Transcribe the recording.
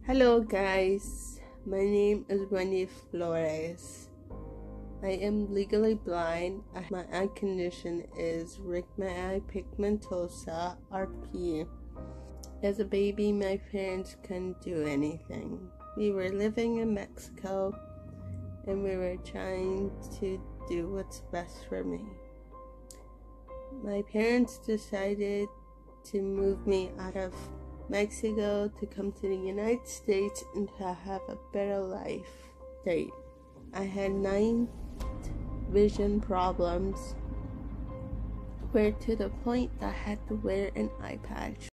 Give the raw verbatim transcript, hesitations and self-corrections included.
Hello guys, my name is Wendy Flores. I am legally blind. My eye condition is retinitis pigmentosa R P. As a baby, my parents couldn't do anything. We were living in Mexico and we were trying to do what's best for me. My parents decided to move me out of Mexico to come to the United States and to have a better life. Date. I had nine vision problems, where to the point that I had to wear an eye patch.